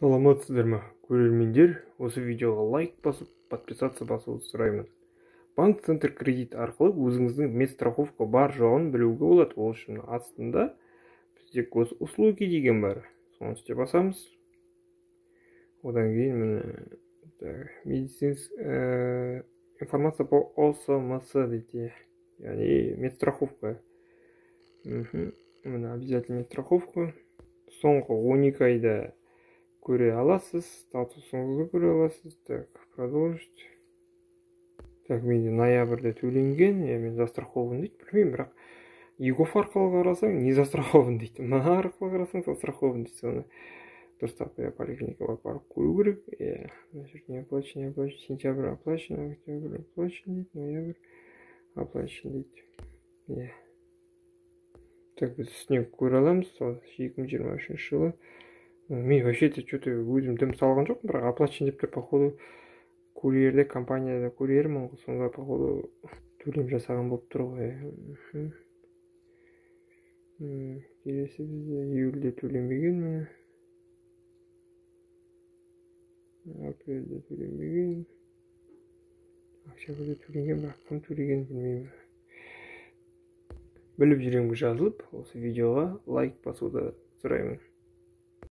Саламатсыздар ма, көрермендер? Осы видеоға лайк басып, подписаться басуды сұраймын. Банк Центр кредит арқылы өзіңіздің медстраховка бар жоғын білуге болады. Ол үшін астында бізде госуслуги деген бар. Соны істеп басамыз. Одан кейін медицинская информация по ОСМС дейді. Яғни медстраховка. Мына обязательно медстраховка. Соңғы 12 айда көре аласыз, статусыңызды көре аласыз. Так, продолжить. Так, менде ноябрьде төленген, мен застрахован дейді, білмеймін, бірақ егоф арқылы қарасаң, не застрахован дейді. Мына арқылы қарасаң, застрахован дейді. Соны дұрыстап поликлиникаға барып көру керек. Значит, не оплачен, сентябрь оплачен, октябрь оплачен дейді, ноябрь оплачен дейді. Так, біз үстінен көре аламыз, 2023 жылы. Мен вообще-то что-то өзім дым салған жоқпын, бірақ оплачен деп тұр, походу курьерде, компанияда курьермін, сонда походу төлем жасаған болып тұр ғой. Келесі бізде июльде төленбеген, апрельде төленбеген, октябрьде төленген, бірақ кім төлеген білмеймін. Біліп жүремін жазылып, осы видеоға лайк басуды сұраймын.